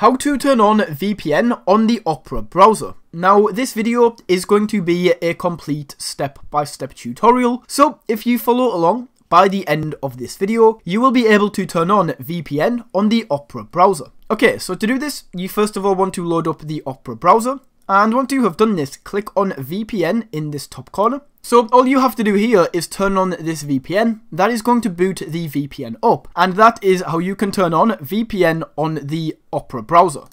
How to turn on VPN on the Opera browser. Now, this video is going to be a complete step-by-step tutorial, so if you follow along, by the end of this video, you will be able to turn on VPN on the Opera browser. Okay, so to do this, you first of all want to load up the Opera browser, and once you have done this, click on VPN in this top corner. So all you have to do here is turn on this VPN. That is going to boot the VPN up, and that is how you can turn on VPN on the Opera browser.